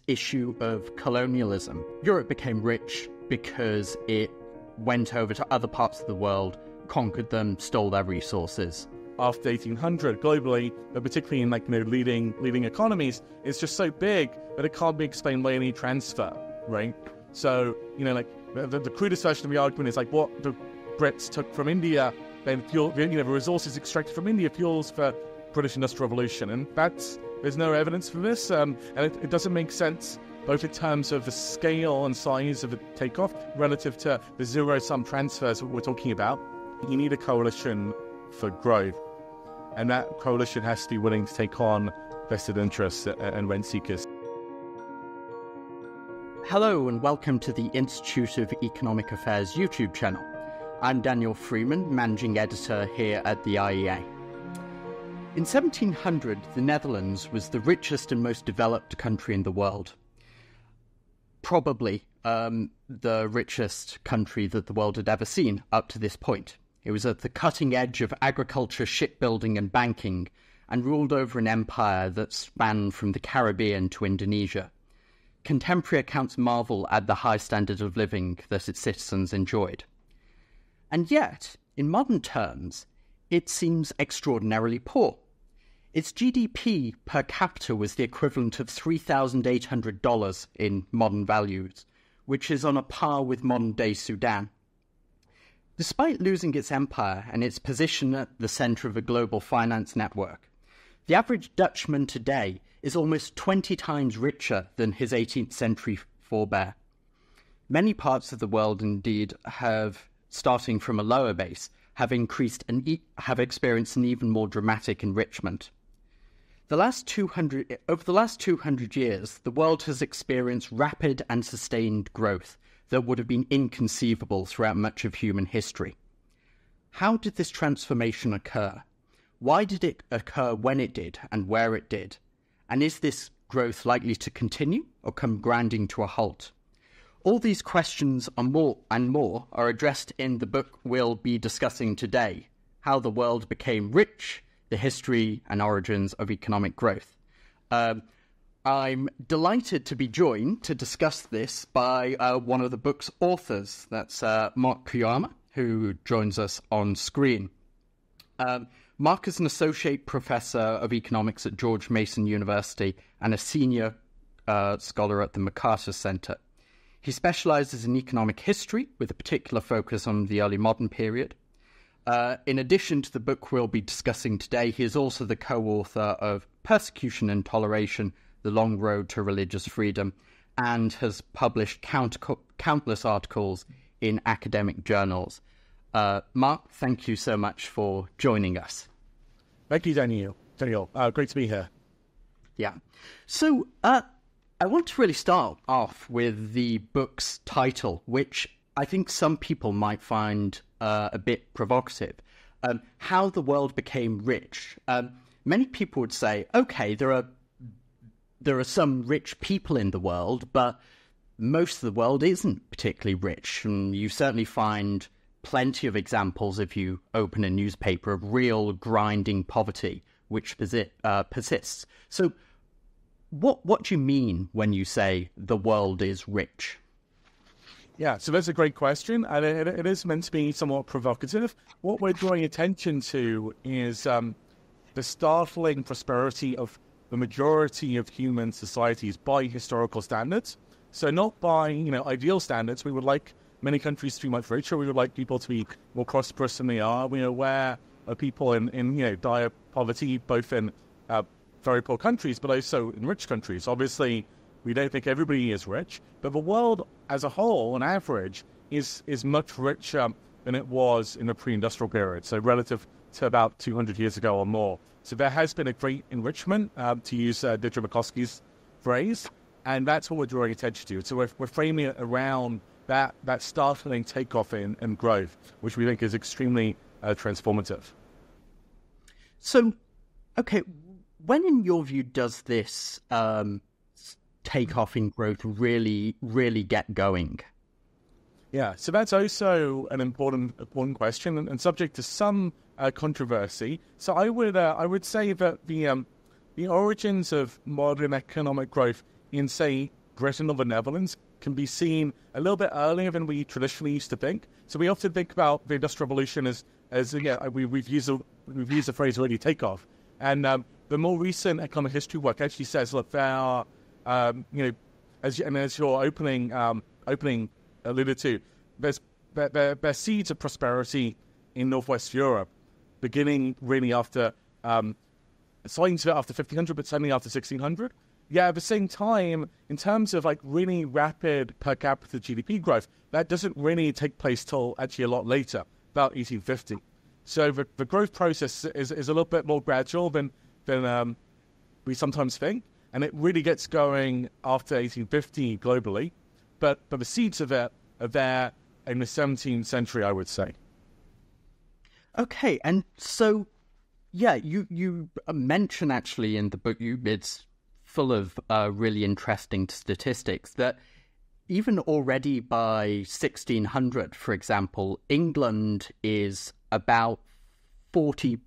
issue of colonialism. Europe became rich because it went over to other parts of the world, conquered them, stole their resources. After 1800, globally, but particularly in leading economies, it's just so big that it can't be explained by any transfer, right? So, the crudest version of the argument is like what the Brits took from India, then fuel, the resources extracted from India fuels for British Industrial Revolution, and there's no evidence for this, and it doesn't make sense both in terms of the scale and size of the takeoff relative to the zero-sum transfers that we're talking about. You need a coalition for growth, and that coalition has to be willing to take on vested interests and rent seekers. Hello and welcome to the Institute of Economic Affairs YouTube channel. I'm Daniel Freeman, Managing Editor here at the IEA. In 1700, the Netherlands was the richest and most developed country in the world. Probably the richest country that the world had ever seen up to this point. It was at the cutting edge of agriculture, shipbuilding and banking, and ruled over an empire that spanned from the Caribbean to Indonesia. Contemporary accounts marvel at the high standard of living that its citizens enjoyed. And yet, in modern terms, it seems extraordinarily poor. Its GDP per capita was the equivalent of $3,800 in modern values, which is on a par with modern-day Sudan. Despite losing its empire and its position at the centre of a global finance network, the average Dutchman today is almost 20 times richer than his 18th century forebear. Many parts of the world, indeed, have, starting from a lower base, have experienced an even more dramatic enrichment. Over the last 200 years, the world has experienced rapid and sustained growth that would have been inconceivable throughout much of human history. How did this transformation occur? Why did it occur when it did and where it did? And is this growth likely to continue or come grinding to a halt? All these questions and more are addressed in the book we'll be discussing today, How the World Became Rich, the History and Origins of Economic Growth. I'm delighted to be joined to discuss this by one of the book's authors. That's Mark Koyama, who joins us on screen. Mark is an associate professor of economics at George Mason University and a senior scholar at the MacArthur Center. He specializes in economic history with a particular focus on the early modern period. In addition to the book we'll be discussing today, he is also the co-author of Persecution and Toleration, The Long Road to Religious Freedom, and has published countless articles in academic journals. Mark, thank you so much for joining us. Thank you, Daniel. Great to be here. Yeah. So I want to really start off with the book's title, which I think some people might find a bit provocative. How the World Became Rich. Many people would say, okay, there are some rich people in the world, but most of the world isn't particularly rich. And you certainly find plenty of examples, if you open a newspaper, of real grinding poverty which persists. So what do you mean when you say the world is rich? Yeah, so that's a great question, and it is meant to be somewhat provocative. What we're drawing attention to is the startling prosperity of the majority of human societies by historical standards. So not by ideal standards. We would like many countries to be much richer. We would like people to be more prosperous than they are. We are aware of people in dire poverty, both in very poor countries, but also in rich countries. Obviously, we don't think everybody is rich, but the world as a whole, on average, is much richer than it was in the pre-industrial period, so relative to about 200 years ago or more. So there has been a great enrichment, to use Deirdre McCloskey's phrase, and that's what we're drawing attention to. So we're framing it around that startling takeoff in growth, which we think is extremely transformative. So, okay, when in your view does this takeoff in growth really get going? Yeah, so that's also an important question and subject to some controversy. So I would say that the origins of modern economic growth in, say, Britain or the Netherlands can be seen a little bit earlier than we traditionally used to think. So we often think about the Industrial Revolution as we've used the phrase already, takeoff. And the more recent economic history work actually says, look, there are, as your opening alluded to, there's seeds of prosperity in Northwest Europe, beginning really after, starting to after 1500, but certainly after 1600. Yeah, at the same time, in terms of like really rapid per capita GDP growth, that doesn't really take place till actually a lot later, about 1850. So the growth process is a little bit more gradual than we sometimes think, and it really gets going after 1850 globally. But the seeds of it are there in the 17th century, I would say. Okay, and so, yeah, you mention actually in the book, it's full of really interesting statistics that even already by 1600, for example, England is about 40%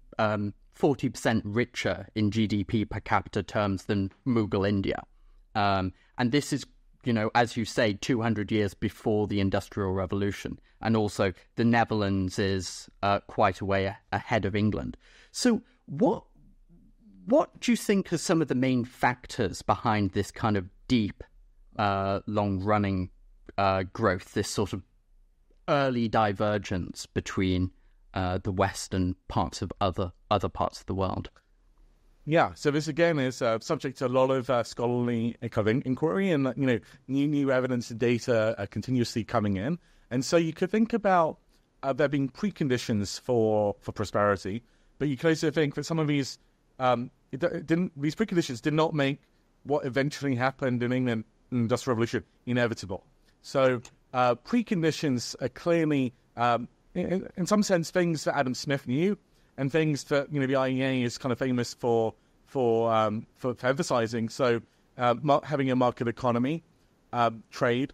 richer in GDP per capita terms than Mughal India. And this is, as you say, 200 years before the Industrial Revolution. And also the Netherlands is quite a way ahead of England. So what do you think are some of the main factors behind this kind of deep, long-running growth, this sort of early divergence between the West and parts of other parts of the world? Yeah, so this again is subject to a lot of scholarly inquiry, and new evidence and data are continuously coming in. And so you could think about there being preconditions for prosperity, but you could also think that some of these these preconditions did not make what eventually happened in England in the Industrial Revolution inevitable. So preconditions are clearly, in some sense, things that Adam Smith knew, and things that the IEA is kind of famous for emphasizing. So having a market economy, trade,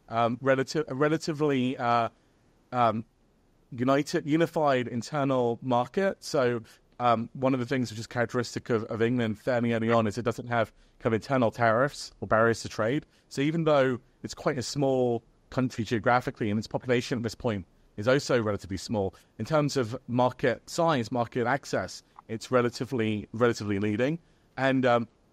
relatively unified internal market. So one of the things which is characteristic of England fairly early on is it doesn't have kind of internal tariffs or barriers to trade. So even though it's quite a small country geographically, and its population at this point is also relatively small, in terms of market size, market access, it's relatively leading. And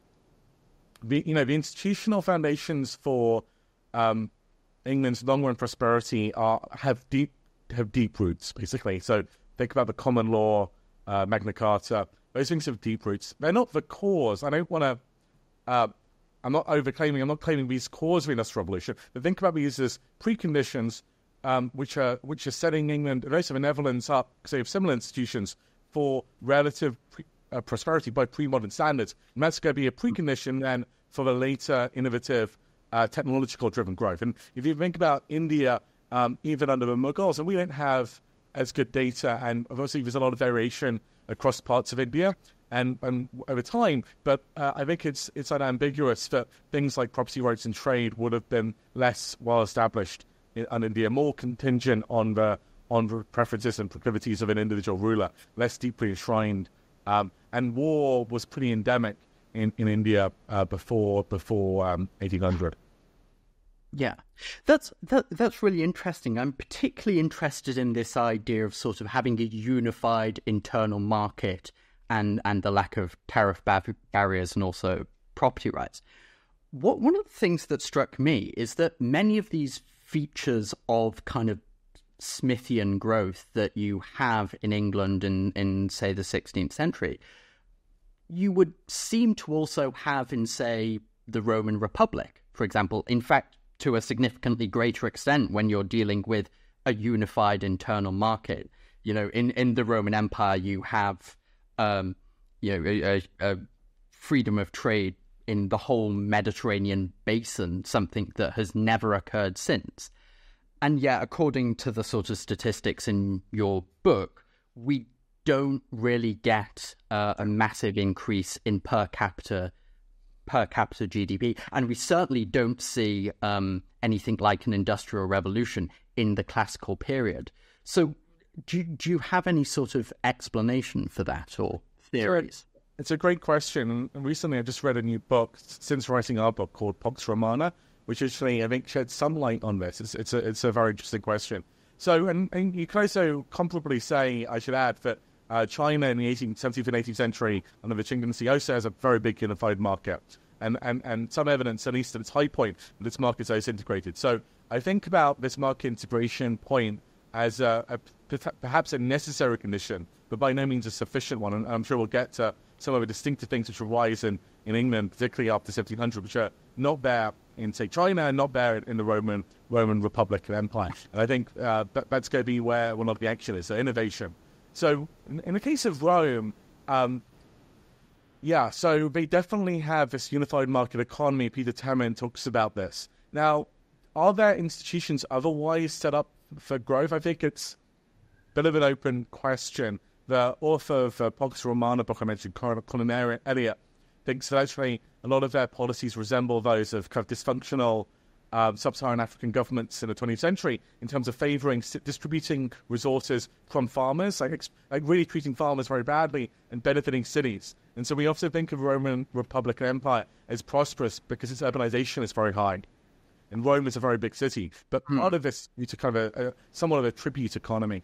the institutional foundations for England's long-run prosperity have deep roots, basically. So think about the common law, Magna Carta. Those things have deep roots. They're not the cause. I don't want to. I'm not claiming these cause the Industrial Revolution. But think about these as preconditions, which are setting England and also the Netherlands up, say, of similar institutions for relative prosperity by pre-modern standards. And that's going to be a precondition then for the later innovative technological-driven growth. And if you think about India, even under the Mughals, and we don't have as good data, and obviously there's a lot of variation across parts of India and over time, but I think it's unambiguous that things like property rights and trade would have been less well established in India, more contingent on the preferences and proclivities of an individual ruler, less deeply enshrined, and war was pretty endemic in India before 1800. Yeah, that's really interesting. I'm particularly interested in this idea of sort of having a unified internal market and the lack of tariff barriers and also property rights. One of the things that struck me is that many of these features of kind of Smithian growth that you have in England in say, the 16th century, you would seem to also have in, say, the Roman Republic, for example. In fact, to a significantly greater extent when you're dealing with a unified internal market. In the Roman Empire, you have, a freedom of trade in the whole Mediterranean basin, something that has never occurred since. And yet, according to the sort of statistics in your book, we don't really get a massive increase in per capita GDP, and we certainly don't see anything like an industrial revolution in the classical period. So do you have any sort of explanation for that or theories? It's a great question. And recently I just read a new book since writing our book called Pax Romana, which actually I think sheds some light on this. It's a very interesting question. So, and you can also comparably say, I should add, that China in the 17th and 18th century under the Qing dynasty also has a very big unified market. And some evidence, at least at its high point, that its market is integrated. So I think about this market integration point as perhaps a necessary condition, but by no means a sufficient one. And I'm sure we'll get to some of the distinctive things which arise in England, particularly after 1700, which are not there in, say, China and not there in the Roman Republic and Empire. And I think that's going to be where one of the action is, so innovation. So in the case of Rome, so they definitely have this unified market economy. Peter Temin talks about this. Now, are there institutions otherwise set up for growth? I think it's a bit of an open question. The author of Pax Romana book I mentioned, Colin Elliott, thinks that actually a lot of their policies resemble those of kind of dysfunctional sub-Saharan African governments in the 20th century in terms of favouring distributing resources from farmers, like really treating farmers very badly and benefiting cities. And so we often think of Roman Republic and Empire as prosperous because its urbanization is very high. And Rome is a very big city. But part of this is kind of somewhat of a tribute economy.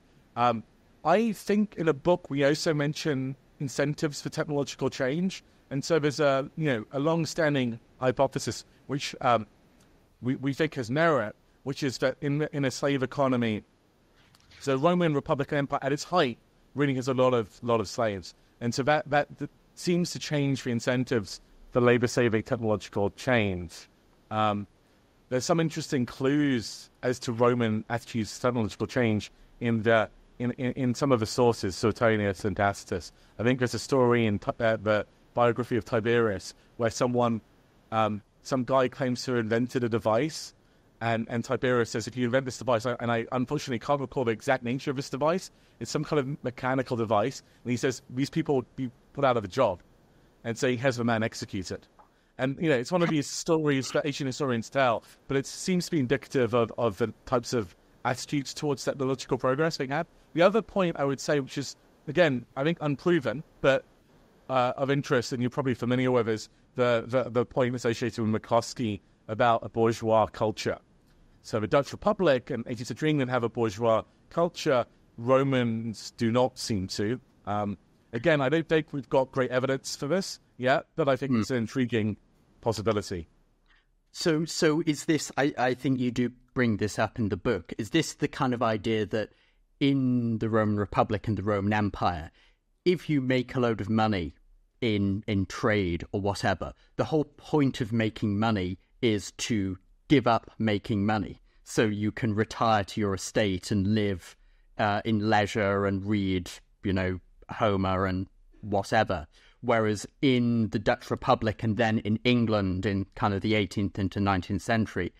I think in a book we also mention incentives for technological change. And so there's a long-standing hypothesis which we think has merit, which is that in a slave economy, so Roman Republic and Empire at its height really has a lot of slaves, and so that seems to change the incentives for labor-saving technological change. There's some interesting clues as to Roman attitudes to technological change in some of the sources, Suetonius and Tacitus. I think there's a story in the biography of Tiberius where some guy claims to have invented a device, and Tiberius says, if you invent this device, and I unfortunately can't recall the exact nature of this device, it's some kind of mechanical device, and he says, these people would be put out of a job, and so he has the man execute it. And, it's one of these stories that Asian historians tell, but it seems to be indicative of the types of attitudes towards technological progress they have. The other point I would say, which is, again, I think unproven, but of interest, and you're probably familiar with, is the point associated with McCloskey about a bourgeois culture. So the Dutch Republic and 18th century England have a bourgeois culture. Romans do not seem to. Again, I don't think we've got great evidence for this yet, but I think it's an intriguing possibility. So is this, I think you do bring this up in the book, is this the kind of idea that in the Roman Republic and the Roman Empire, if you make a load of money in trade or whatever, the whole point of making money is to give up making money so you can retire to your estate and live in leisure and read, Homer and whatever. Whereas in the Dutch Republic and then in England in kind of the 18th into 19th century,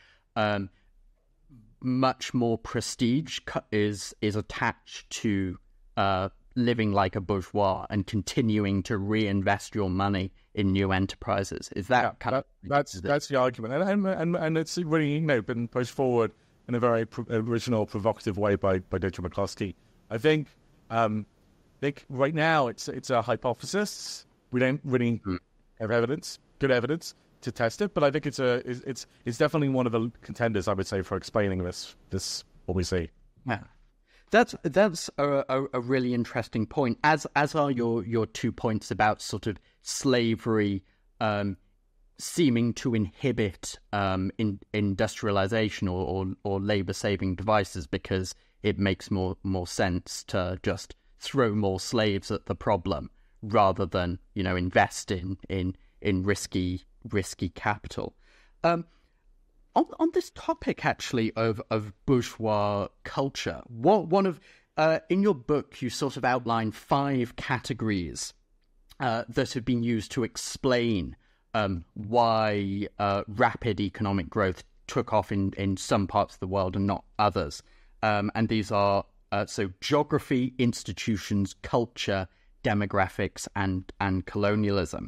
much more prestige is attached to living like a bourgeois and continuing to reinvest your money in new enterprises. Is that that's the argument, and it's really been pushed forward in a very original, provocative way by Dr. McCloskey. I think right now it's a hypothesis. We don't really have good evidence to test it, but I think it's definitely one of the contenders, I would say, for explaining this what we see. Yeah. That's a really interesting point, as are your 2 points about sort of slavery seeming to inhibit industrialization or labor-saving devices because it makes more sense to just throw more slaves at the problem rather than invest in risky capital. On this topic, actually, of bourgeois culture, in your book, you sort of outline 5 categories that have been used to explain why rapid economic growth took off in some parts of the world and not others. And these are geography, institutions, culture, demographics, and colonialism.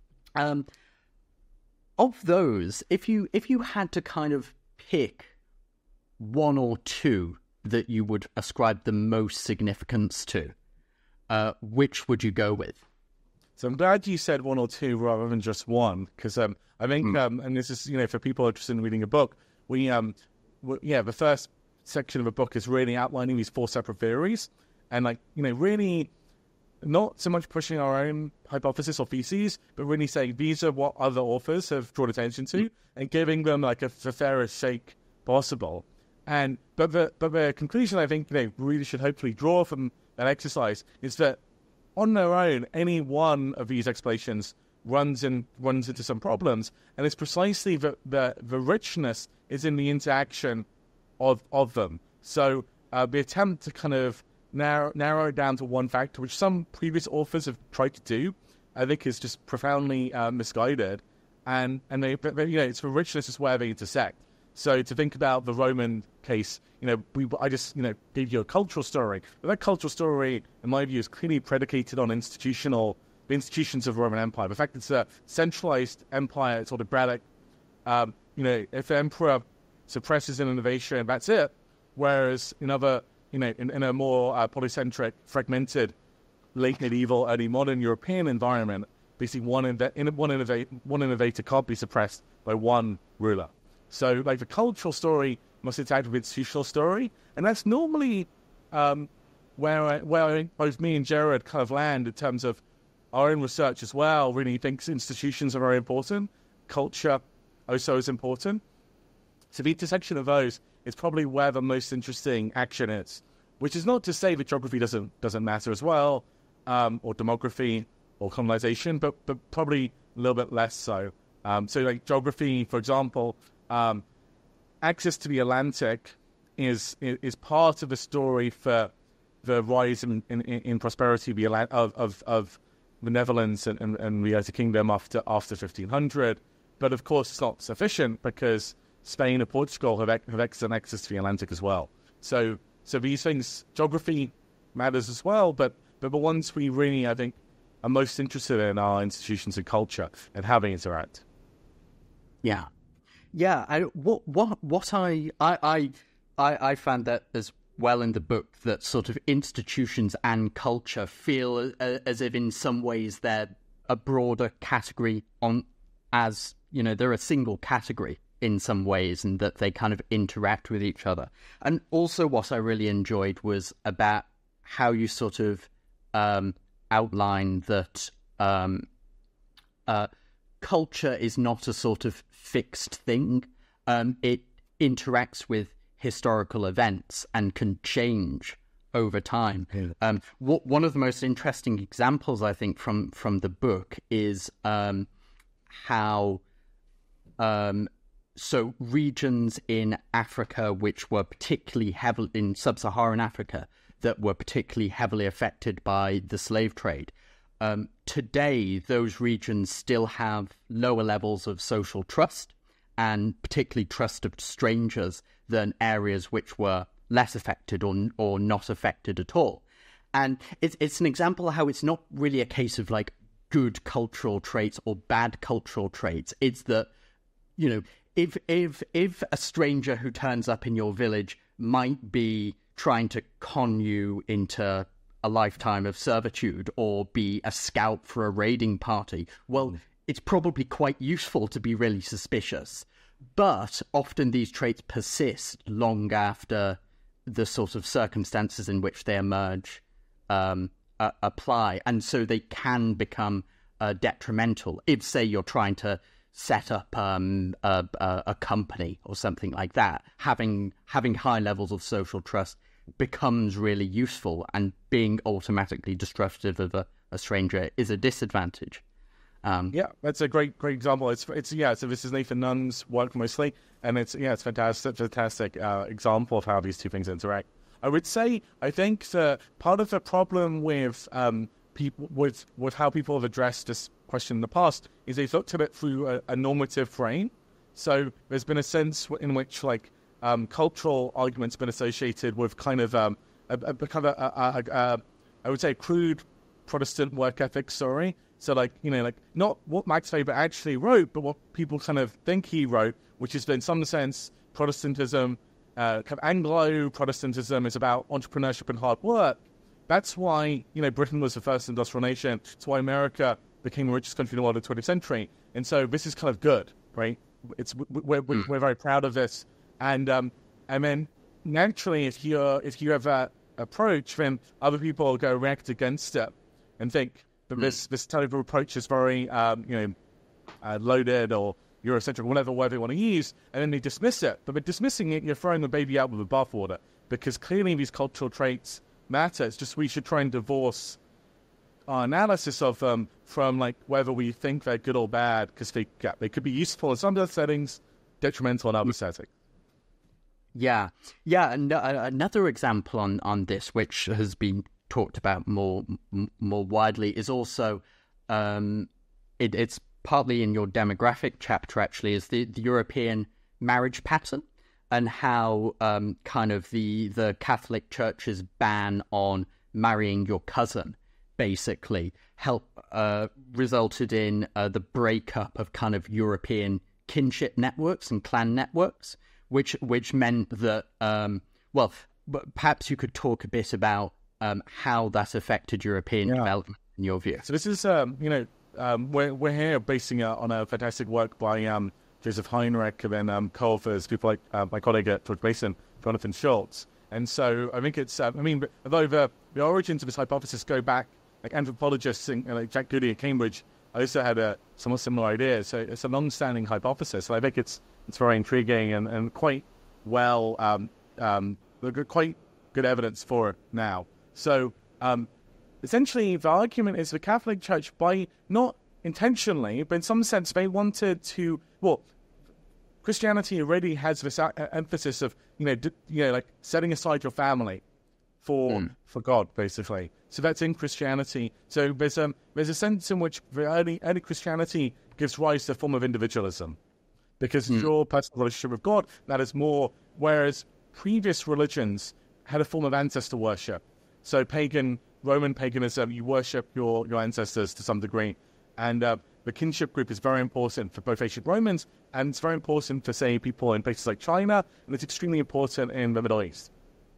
Of those, if you had to kind of pick one or two that you would ascribe the most significance to, which would you go with? So I'm glad you said one or two rather than just one, because I think, and this is, for people interested in reading a book, the first section of the book is really outlining these 4 separate theories, and really not so much pushing our own hypothesis or theses, but really saying these are what other authors have drawn attention to, and giving them the fairest shake possible. But the conclusion I think they really should hopefully draw from that exercise is that on their own, any one of these explanations runs into some problems, and it's precisely the richness is in the interaction of them. So the attempt to kind of narrow it down to one factor, which some previous authors have tried to do, I think is just profoundly misguided, and it's the richness is where they intersect. So to think about the Roman case, I just gave you a cultural story, but that cultural story, in my view, is clearly predicated on the institutions of the Roman Empire. The fact it's a centralized empire, it's autocratic. If the emperor suppresses an innovation, that's it. Whereas in other, in a more polycentric, fragmented, late medieval, early modern European environment, basically one innovator can't be suppressed by one ruler. So, the cultural story must interact with the institutional story, and that's normally where both me and Jared kind of land in terms of our own research as well. Really thinks institutions are very important. Culture also is important. So the intersection of those is probably where the most interesting action is, which is not to say that geography doesn't matter as well, or demography or colonization, but probably a little bit less so. So geography, for example, access to the Atlantic is part of the story for the rise in prosperity of the Netherlands and the United Kingdom after 1500. But of course, it's not sufficient because Spain and Portugal have excellent access to the Atlantic as well. So these things, geography matters as well, but the ones we really, I think, are most interested in are institutions and culture and how they interact. Yeah. What I found that as well in the book, that sort of institutions and culture feel as if in some ways they're a broader category they're a single category in some ways, and that they kind of interact with each other. And also what I really enjoyed was about how you sort of outline that culture is not a sort of fixed thing. It interacts with historical events and can change over time. Yeah. One of the most interesting examples, I think, from the book is how so regions in Africa which were particularly heavily in sub-Saharan Africa that were particularly heavily affected by the slave trade. Today, those regions still have lower levels of social trust, and particularly trust of strangers, than areas which were less affected or not affected at all. And it's an example of how it's not really a case of good cultural traits or bad cultural traits. It's that, if a stranger who turns up in your village might be trying to con you into a lifetime of servitude or be a scout for a raiding party, well, it's probably quite useful to be really suspicious. But often these traits persist long after the sort of circumstances in which they emerge apply, and so they can become detrimental. If, say, you're trying to set up a company or something like that, having high levels of social trust becomes really useful, and being automatically destructive of a stranger is a disadvantage. That's a great example. So this is Nathan Nunn's work mostly, and it's fantastic example of how these two things interact. I would say, I think that part of the problem with people with how people have addressed this question in the past is they've looked at it through a normative frame. So there's been a sense in which cultural arguments have been associated with kind of I would say crude Protestant work ethic story. So not what Max Weber actually wrote, but what people kind of think he wrote, which is in some sense Protestantism, kind of Anglo-Protestantism is about entrepreneurship and hard work. That's why, Britain was the first industrial nation. It's why America became the richest country in the world in the 20th century. And so this is kind of good, right? We're very proud of this. And then naturally, if you have that approach, then other people will go react against it and think that this type of approach is very loaded or Eurocentric, whatever word they want to use, and then they dismiss it. But by dismissing it, you're throwing the baby out with the bathwater, because clearly these cultural traits matter. It's just we should try and divorce our analysis of them from like whether we think they're good or bad, because they could be useful in some settings, detrimental in other settings. Yeah. And another example on this, which has been talked about more widely, is also it's partly in your demographic chapter, actually, is the European marriage pattern, and how kind of the Catholic Church's ban on marrying your cousin basically resulted in the breakup of kind of European kinship networks and clan networks, which meant that, perhaps you could talk a bit about how that affected European development in your view. So this is, we're here basing it on a fantastic work by Joseph Heinrich and then co-authors, people like my colleague at George Mason, Jonathan Schultz. And so I think it's, although the origins of this hypothesis go back, like anthropologists like Jack Goody at Cambridge also had a somewhat similar idea. So it's a long-standing hypothesis. And I think it's very intriguing and quite well, quite good evidence for it now. So essentially, the argument is the Catholic Church, by not intentionally, but in some sense, they wanted to. Well, Christianity already has this emphasis of like setting aside your family for God, basically. So that's in Christianity. So there's a sense in which the early Christianity gives rise to a form of individualism, because your personal relationship with God matters more, whereas previous religions had a form of ancestor worship. So Roman paganism, you worship your ancestors to some degree. And the kinship group is very important for both ancient Romans, and it's very important for, say, people in places like China, and it's extremely important in the Middle East.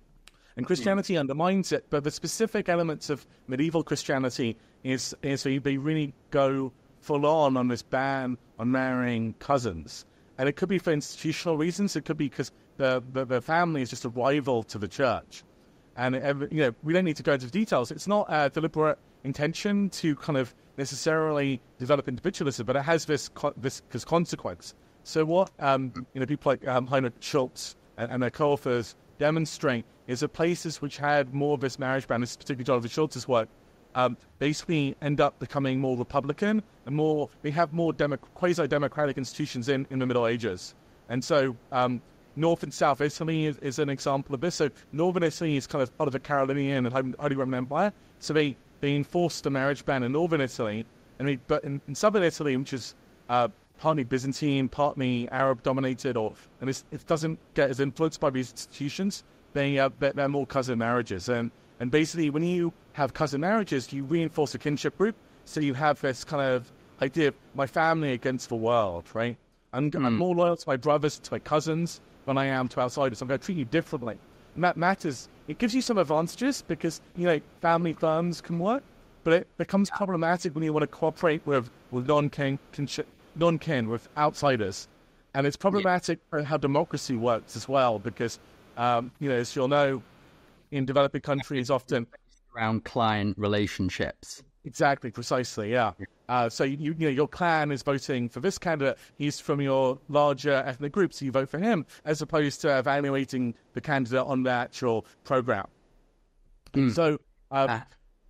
And Christianity undermines it, but the specific elements of medieval Christianity is they really go full on this ban on marrying cousins. And it could be for institutional reasons. It could be because the family is just a rival to the church. And we don't need to go into the details. It's not a deliberate intention to kind of necessarily develop individualism, but it has this consequence. So what people like Heinrich Schultz and their co-authors demonstrate is that places which had more of this marriage ban, particularly Jonathan Schultz's work, basically end up becoming more Republican and they have more quasi-democratic institutions in the Middle Ages. And so North and South Italy is an example of this. So Northern Italy is kind of part of the Carolingian and Holy Roman Empire. So they enforced the marriage ban in Northern Italy. But in Southern Italy, which is partly Byzantine, partly Arab-dominated, and it doesn't get as influenced by these institutions, they're more cousin marriages. And basically, when you have cousin marriages, you reinforce a kinship group. So you have this kind of idea of my family against the world, right? I'm more loyal to my brothers, to my cousins, than I am to outsiders. I'm going to treat you differently. And that matters. It gives you some advantages because, family firms can work, but it becomes problematic when you want to cooperate with non-kin, with outsiders. And it's problematic for how democracy works as well, because, as you'll know, in developing countries often around client relationships. Exactly, precisely, yeah. So your clan is voting for this candidate. He's from your larger ethnic group, so you vote for him, as opposed to evaluating the candidate on the actual program. So, so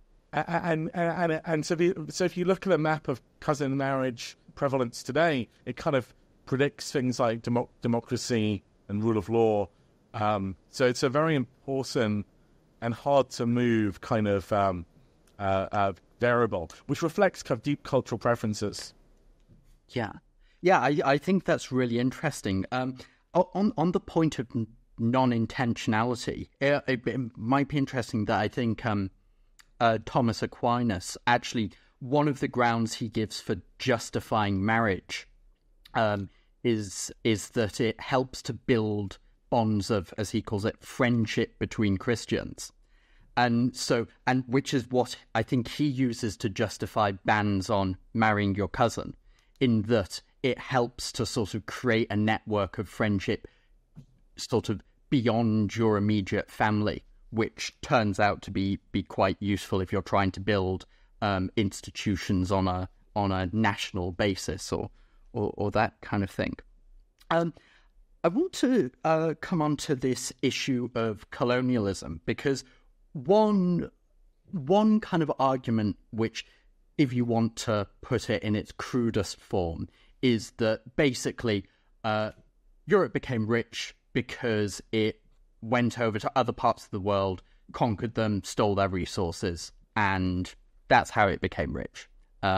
if you look at a map of cousin marriage prevalence today, it kind of predicts things like democracy and rule of law. So it's a very important and hard to move kind of variable, which reflects kind of deep cultural preferences. Yeah, I think that's really interesting. On the point of non-intentionality, it might be interesting that I think Thomas Aquinas, actually, one of the grounds he gives for justifying marriage is that it helps to build bonds of, as he calls it, friendship between Christians. and which is what I think he uses to justify bans on marrying your cousin, in that it helps to sort of create a network of friendship sort of beyond your immediate family, which turns out to be quite useful if you're trying to build institutions on a national basis or that kind of thing. I want to come on to this issue of colonialism, because one kind of argument, which, if you want to put it in its crudest form, is that basically Europe became rich because it went over to other parts of the world, conquered them, stole their resources, and that's how it became rich.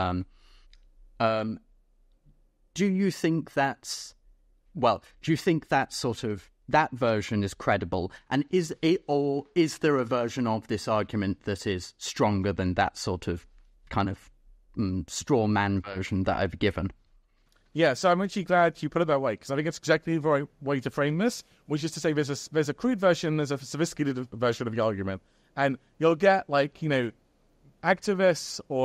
Do you think that's... Well, do you think that that version is credible? And is there a version of this argument that is stronger than that sort of kind of straw man version that I've given? Yeah, so I'm actually glad you put it that way, because I think it's exactly the right way to frame this, which is to say there's a crude version, there's a sophisticated version of the argument, and you'll get activists or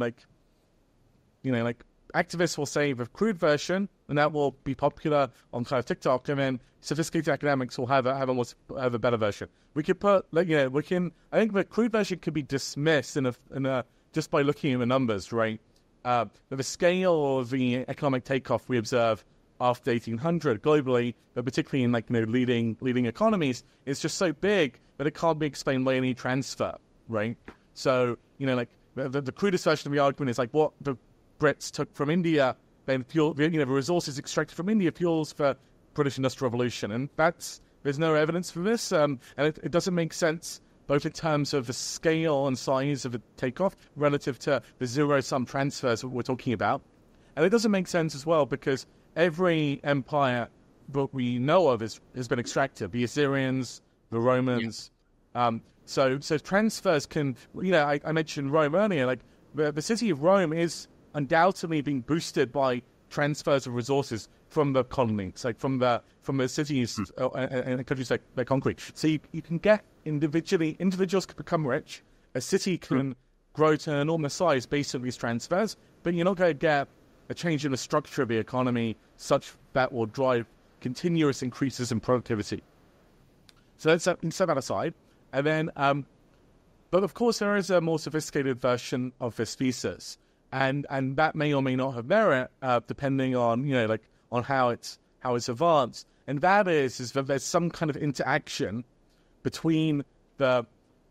activists will say the crude version, and that will be popular on kind of TikTok, and then sophisticated academics will have a better version. We could put, I think the crude version could be dismissed in a just by looking at the numbers, right? The scale of the economic takeoff we observe after 1800 globally, but particularly in leading economies, is just so big that it can't be explained by any transfer, right? So the crudest version of the argument is what the Brits took from India, then fuel, the resources extracted from India fuels for British Industrial Revolution, and there's no evidence for this, and it doesn't make sense both in terms of the scale and size of the takeoff relative to the zero-sum transfers that we're talking about, and it doesn't make sense as well because every empire that we know of has been extracted, the Assyrians, the Romans. Yeah. So transfers can, I mentioned Rome earlier. The city of Rome is undoubtedly being boosted by transfers of resources from the colonies, from the cities and countries like concrete. So you can get individuals can become rich. A city can grow to an enormous size based on these transfers, but you're not going to get a change in the structure of the economy such that will drive continuous increases in productivity. So let's set that aside. And then, but of course, there is a more sophisticated version of this thesis. And that may or may not have merit, depending on on how it's advanced. And that is that there's some kind of interaction between the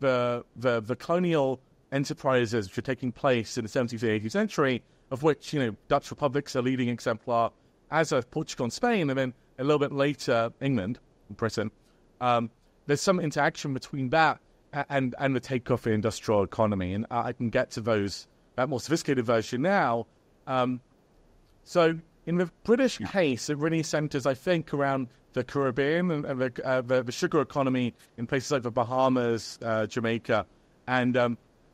colonial enterprises which are taking place in the 17th and 18th century, of which Dutch republics are leading exemplar, as are Portugal and Spain, and then a little bit later England and Britain. There's some interaction between that and the takeoff of the industrial economy, and I can get to that more sophisticated version now. So in the British case, it really centers, I think, around the Caribbean and the sugar economy in places like the Bahamas, Jamaica, and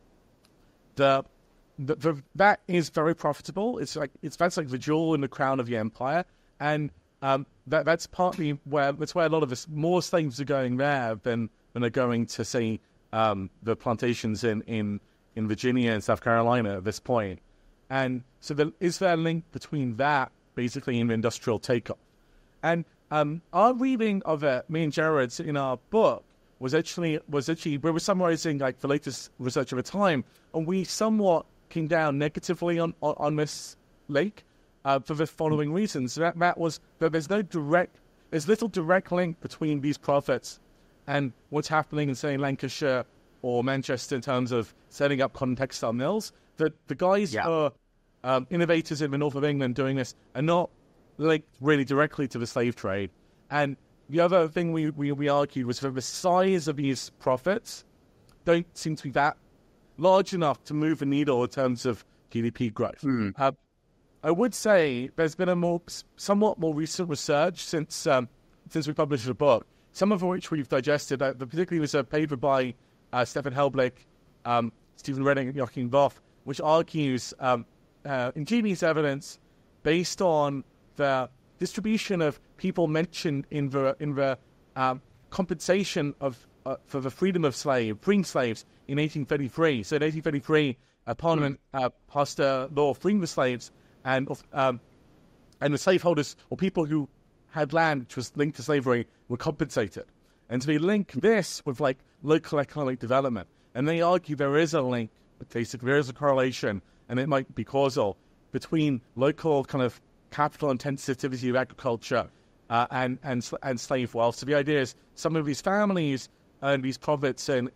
that is very profitable. That's like the jewel in the crown of the empire, and that's partly where a lot of more slaves are going there than are going to say the plantations in Virginia and South Carolina at this point. And so is there a link between that, basically, and the industrial takeoff? And our reading of it, me and Jared, in our book, was actually we were summarizing the latest research of the time, and we somewhat came down negatively on this link for the following reasons. That was that there's little direct link between these profits and what's happening in, say, Lancashire or Manchester in terms of setting up cotton textile mills. That the guys who are innovators in the north of England doing this are not linked really directly to the slave trade. And the other thing we argued was that the size of these profits don't seem to be that large enough to move the needle in terms of GDP growth. I would say there's been a somewhat more recent research since we published the book, some of which we've digested. Particularly was a paper by Stefan Helblich, Stephen Redding, and Joachim Voth, which argues ingenious evidence based on the distribution of people mentioned in the compensation of for the freedom of freeing slaves in 1833. So in 1833, Parliament passed a law freeing the slaves, and the slaveholders or people who had land which was linked to slavery were compensated. And so they link this with like local economic development, and they argue there is a link, basically there is a correlation, and it might be causal between local kind of capital intensivity of agriculture and slave wealth. So the idea is some of these families earned these profits in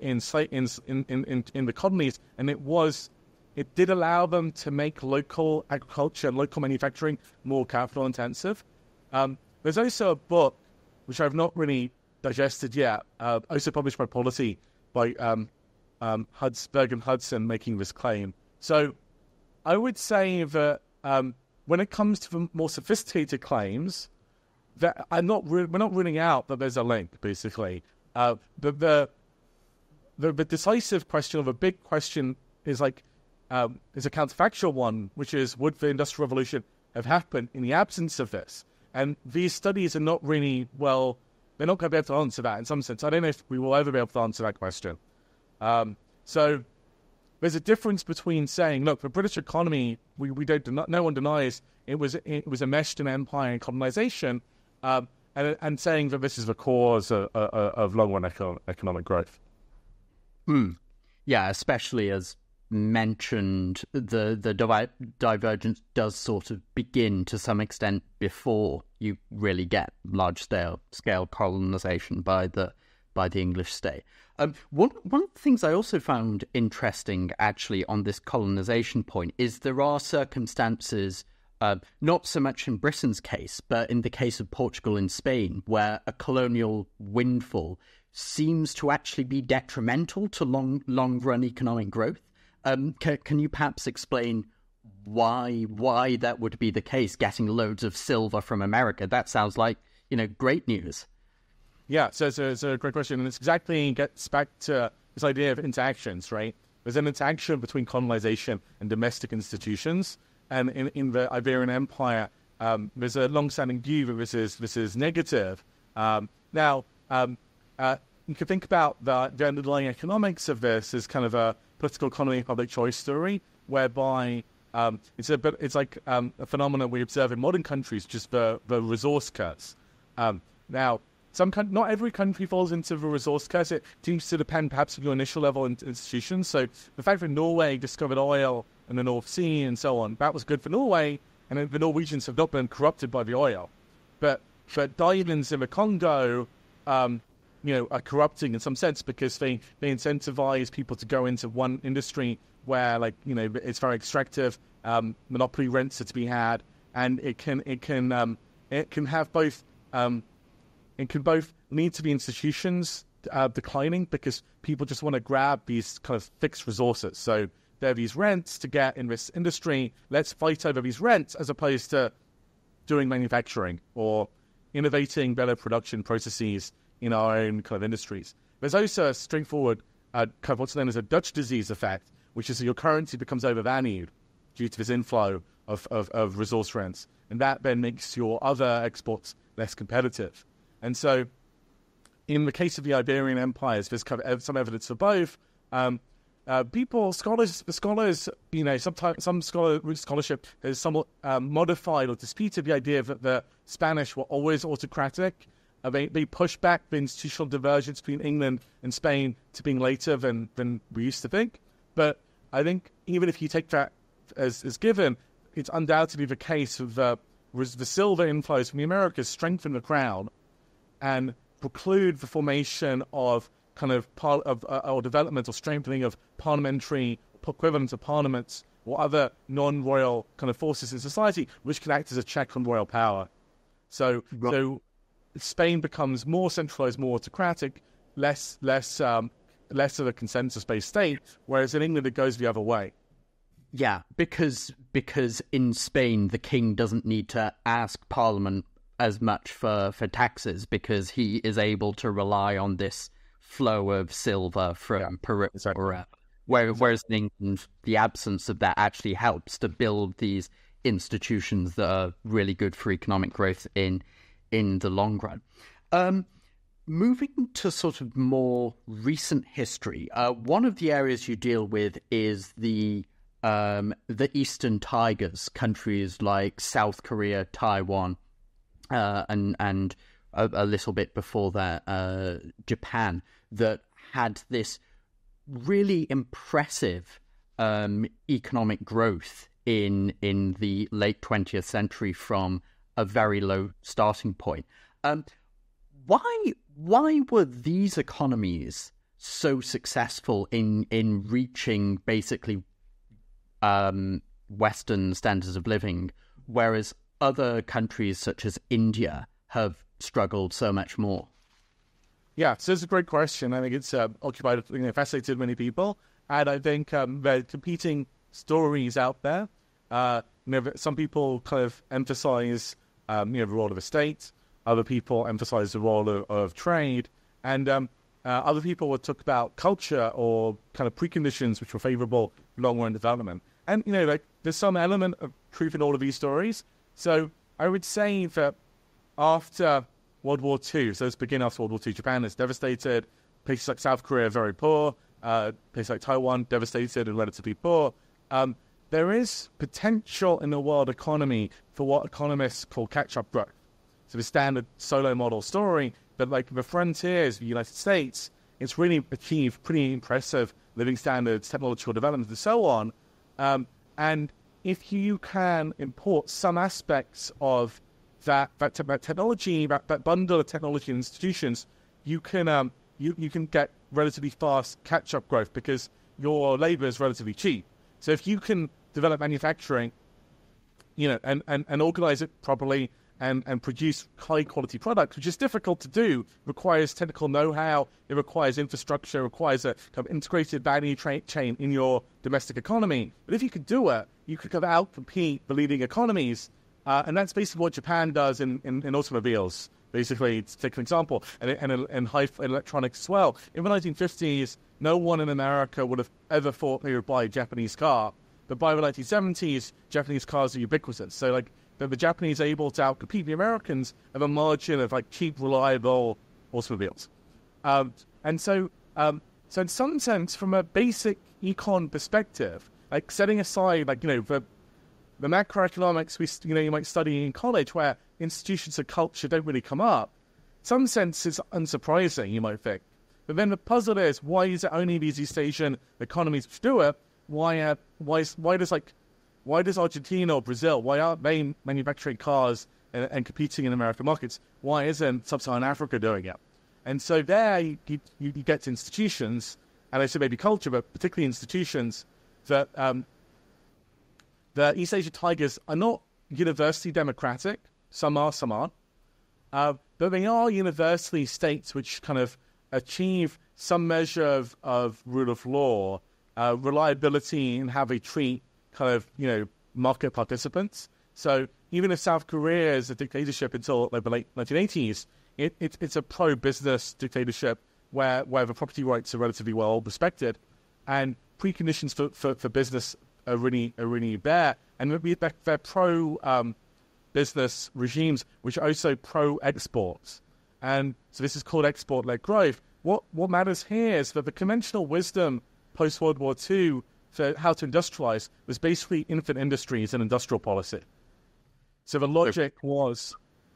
the colonies, and it did allow them to make local agriculture and local manufacturing more capital intensive. There's also a book which I've not really digested yet, also published by Polity by Berg and Hudson, making this claim. So I would say that when it comes to the more sophisticated claims, that we're not ruling out that there's a link. Basically, the decisive question, or the big question, is a counterfactual one, which is, would the Industrial Revolution have happened in the absence of this? And these studies are not really they're not going to be able to answer that in some sense. I don't know if we will ever be able to answer that question. So there's a difference between saying, look, the British economy, no one denies it was enmeshed in empire and colonization, and saying that this is the cause of long-run economic growth. Yeah, especially as mentioned, the divergence does sort of begin to some extent before you really get large scale colonization by the English state. One of the things I also found interesting, actually, on this colonization point is there are circumstances, not so much in Britain's case, but in the case of Portugal and Spain, where a colonial windfall seems to actually be detrimental to long-run economic growth. Can you perhaps explain why that would be the case, getting loads of silver from America? That sounds like, great news. Yeah, so it's a great question, and it's exactly gets back to this idea of interactions, right? There's an interaction between colonization and domestic institutions, and in the Iberian Empire, there's a long-standing view that this is negative. Now, you can think about the underlying economics of this as kind of a political economy public choice story, whereby it's like a phenomenon we observe in modern countries, just the resource curse. Now, not every country falls into the resource curse. It seems to depend perhaps on your initial level institutions. So the fact that Norway discovered oil in the North Sea and so on, that was good for Norway, and the Norwegians have not been corrupted by the oil. But diamonds in the Congo, are corrupting in some sense, because they incentivize people to go into one industry where, it's very extractive. Monopoly rents are to be had, and it can have both. It can both lead to the institutions declining, because people just want to grab these kind of fixed resources. So there are these rents to get in this industry. Let's fight over these rents, as opposed to doing manufacturing or innovating better production processes in our own kind of industries. There's also a straightforward kind of what's known as a Dutch disease effect, which is that your currency becomes overvalued due to this inflow of resource rents, and that then makes your other exports less competitive. And so, in the case of the Iberian empires, there's kind of some evidence for both. Scholars, sometimes some scholarship has somewhat modified or disputed the idea that the Spanish were always autocratic. They push back the institutional divergence between England and Spain to being later than we used to think. But I think even if you take that as given, it's undoubtedly the case of the silver inflows from the Americas strengthen the crown and preclude the formation of kind of or development or strengthening of parliamentary equivalents of parliaments or other non-royal kind of forces in society, which can act as a check on royal power. So Spain becomes more centralized, more autocratic, less of a consensus-based state, whereas in England it goes the other way. Yeah, because in Spain the king doesn't need to ask Parliament as much for taxes, because he is able to rely on this flow of silver from Peru. Exactly. Whereas in England, the absence of that actually helps to build these institutions that are really good for economic growth in the long run. moving to sort of more recent history, one of the areas you deal with is the Eastern Tigers, countries like South Korea, Taiwan, and a little bit before that, Japan, that had this really impressive economic growth in the late 20th century from a very low starting point. Why were these economies so successful in reaching basically Western standards of living, whereas other countries such as India have struggled so much more? Yeah, so it's a great question. I think it's fascinated many people, and I think there are competing stories out there. Some people kind of emphasize the role of a state. Other people emphasize the role of trade, and other people would talk about culture or kind of preconditions which were favorable for long-run development. And there's some element of truth in all of these stories. So I would say that after World War II, so let's begin after World War II, Japan is devastated. Places like South Korea are very poor. Places like Taiwan, devastated and relatively poor. There is potential in the world economy for what economists call catch-up growth. So the standard solo model story, but like the frontiers of the United States, it's really achieved pretty impressive living standards, technological development, and so on. And if you can import some aspects of that technology, that bundle of technology and institutions, you can get relatively fast catch-up growth because your labor is relatively cheap. So if you can develop manufacturing, and organize it properly and produce high-quality products, which is difficult to do, requires technical know-how, it requires infrastructure, requires a kind of integrated value chain in your domestic economy. But if you could do it, you could kind of outcompete the leading economies, and that's basically what Japan does in automobiles. Basically, to take an example, and high electronics as well. In the 1950s, no one in America would have ever thought they would buy a Japanese car. But by the 1970s, Japanese cars are ubiquitous. So, the Japanese are able to outcompete the Americans at a margin of, cheap, reliable automobiles. So in some sense, from a basic econ perspective, setting aside, the macroeconomics you might study in college, where institutions of culture don't really come up, in some sense it's unsurprising, you might think. But then the puzzle is, why is it only these East Asian economies which do it? Why does Argentina or Brazil, why aren't they manufacturing cars and competing in American markets? Why isn't Sub-Saharan Africa doing it? And so there you get to institutions, and I say maybe culture, but particularly institutions, that the East Asia Tigers are not universally democratic. Some are, some aren't. But they are universally states which kind of achieve some measure of rule of law, reliability in how they treat kind of, market participants. So even if South Korea is a dictatorship until the late 1980s, it's a pro-business dictatorship where the property rights are relatively well respected, and preconditions for business are really bare, and they're pro-business regimes which are also pro-exports. And so this is called export-led growth. What matters here is that the conventional wisdom post-World War II for how to industrialize was basically infant industries and industrial policy. So the logic was,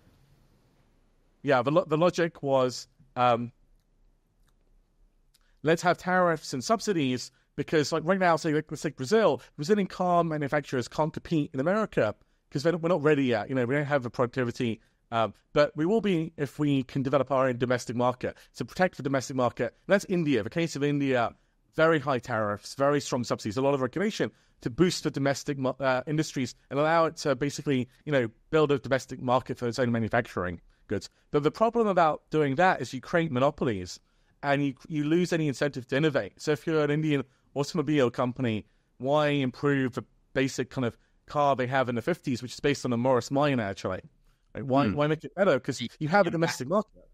let's have tariffs and subsidies because, right now, let's take Brazil. Brazilian car manufacturers can't compete in America because we're not ready yet. We don't have the productivity, but we will be if we can develop our own domestic market. So protect the domestic market. And that's India. The case of India. Very high tariffs, very strong subsidies, a lot of regulation to boost the domestic industries and allow it to basically, build a domestic market for its own manufacturing goods. But the problem about doing that is you create monopolies and you lose any incentive to innovate. So if you're an Indian automobile company, why improve the basic kind of car they have in the 50s, which is based on a Morris Minor, actually? Why make it better? Because you have a domestic market.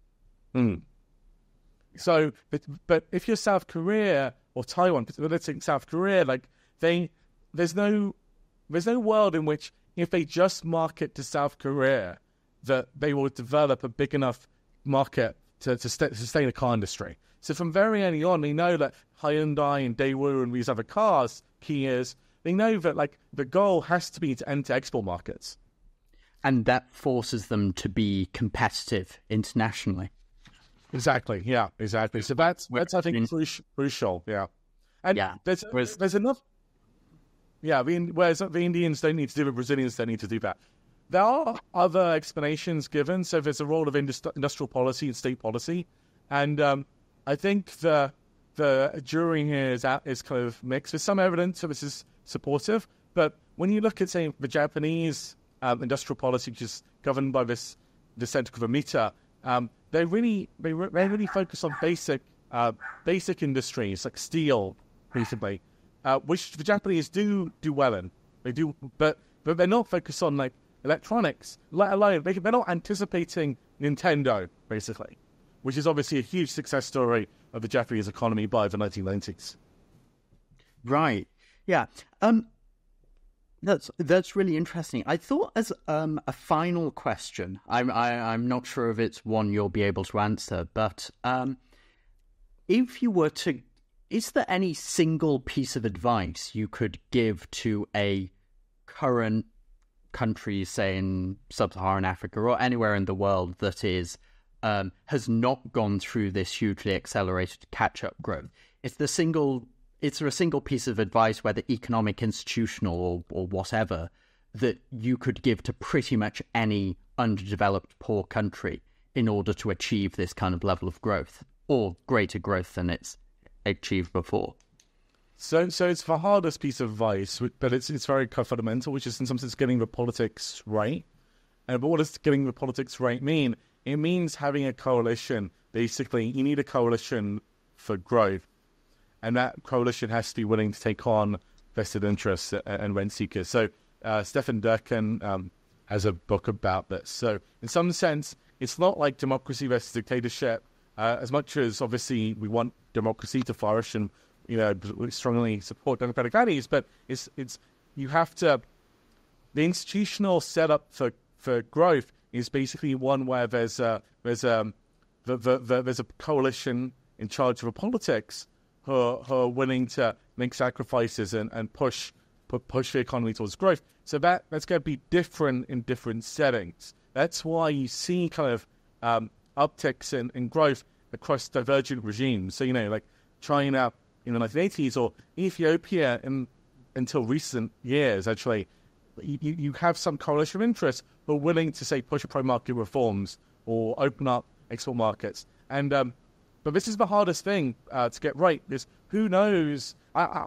So, but if you're South Korea or Taiwan, let's take South Korea, there's no world in which if they just market to South Korea, that they will develop a big enough market sustain a car industry. So from very early on, we know that Hyundai and Daewoo and these other cars, Kias, they know that like the goal has to be to enter export markets. And that forces them to be competitive internationally. Exactly. Yeah. Exactly. So that's I think crucial. Yeah. And there's enough. Yeah. Whereas the Indians don't need to do it, Brazilians don't need to do that. There are other explanations given. So there's a role of industrial policy and state policy, and I think the jury here is kind of mixed. There's some evidence that this is supportive, but when you look at, say, the Japanese industrial policy, which is governed by this Center Komita, they really focus on basic industries like steel, basically, which the Japanese do well in. They do, but they're not focused on like electronics, let alone they're not anticipating Nintendo, basically, which is obviously a huge success story of the Japanese economy by the 1990s. Right. Yeah. That's really interesting. I thought as a final question, I'm not sure if it's one you'll be able to answer, but if you were to, is there any single piece of advice you could give to a current country, say in sub-Saharan Africa or anywhere in the world that is has not gone through this hugely accelerated catch-up growth? Is there a single piece of advice, whether economic, institutional, or whatever, that you could give to pretty much any underdeveloped poor country in order to achieve this kind of level of growth, or greater growth than it's achieved before? So it's the hardest piece of advice, but it's very fundamental, which is in some sense getting the politics right. But what does getting the politics right mean? It means having a coalition. Basically, you need a coalition for growth. And that coalition has to be willing to take on vested interests and rent seekers. So Stefan Durkin has a book about this. So in some sense, it's not like democracy versus dictatorship. As much as obviously we want democracy to flourish and we strongly support democratic values, but it's you have to. The institutional setup for growth is basically one where there's a coalition in charge of the politics who are willing to make sacrifices and push the economy towards growth. So that's going to be different in different settings. That's why you see kind of upticks in growth across divergent regimes. So like China in the 1980s or Ethiopia until recent years, actually, you have some coalition of interests who are willing to, say, push pro-market reforms or open up export markets. And but this is the hardest thing to get right, because who knows?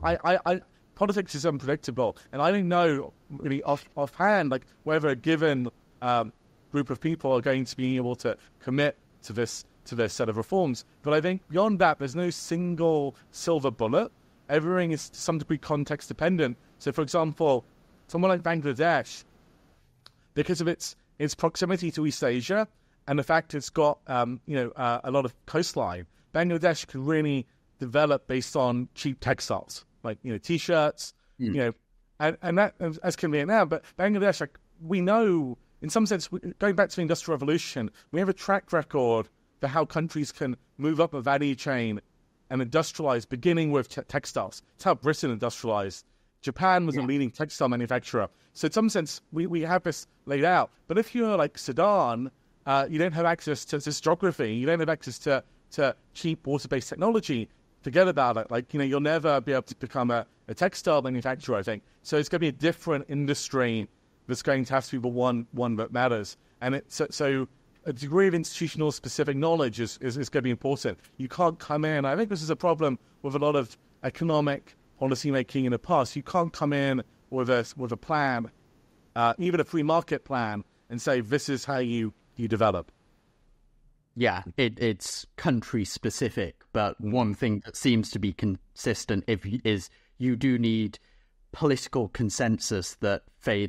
Politics is unpredictable, and I don't know really offhand like whether a given group of people are going to be able to commit to this set of reforms. But I think beyond that, there's no single silver bullet. Everything is to some degree context dependent. So, for example, someone like Bangladesh, because of its proximity to East Asia and the fact it's got a lot of coastline, Bangladesh can really develop based on cheap textiles like t-shirts, and that as can be now. But Bangladesh, like we know, in some sense, going back to the Industrial Revolution, we have a track record for how countries can move up a value chain and industrialize, beginning with textiles. It's how Britain industrialized. Japan was a leading textile manufacturer. So in some sense, we have this laid out. But if you're like Sudan, you don't have access to this geography. You don't have access to cheap water-based technology. Forget about it. Like, you'll never be able to become a textile manufacturer, I think. So it's going to be a different industry that's going to have to be the one that matters. And so a degree of institutional specific knowledge is going to be important. You can't come in. I think this is a problem with a lot of economic policy making in the past. You can't come in with a plan, even a free market plan, and say this is how you develop. Yeah, it's country specific, but one thing that seems to be consistent is you do need political consensus that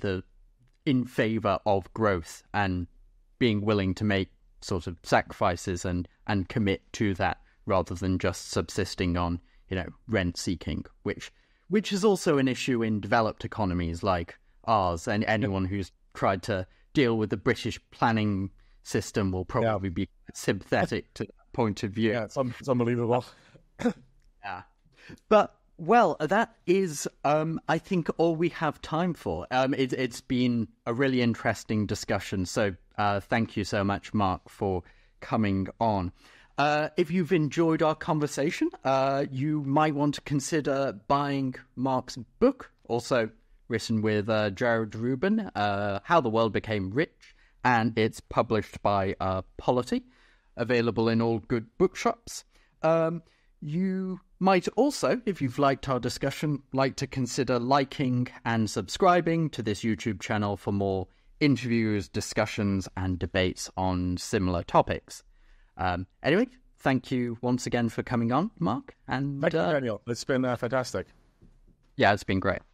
in favor of growth and being willing to make sort of sacrifices and commit to that rather than just subsisting on, rent seeking, which is also an issue in developed economies like ours, and anyone who's tried to deal with the British planning system will probably be sympathetic to that point of view. Yeah, it's unbelievable. Yeah. But, well, that is, I think, all we have time for. It's been a really interesting discussion. So thank you so much, Mark, for coming on. If you've enjoyed our conversation, you might want to consider buying Mark's book, also written with Jared Rubin, How the World Became Rich, and it's published by Polity, available in all good bookshops. You might also, if you've liked our discussion, like to consider liking and subscribing to this YouTube channel for more interviews, discussions, and debates on similar topics. Anyway, thank you once again for coming on, Mark. And thank you, Daniel. It's been fantastic. Yeah, it's been great.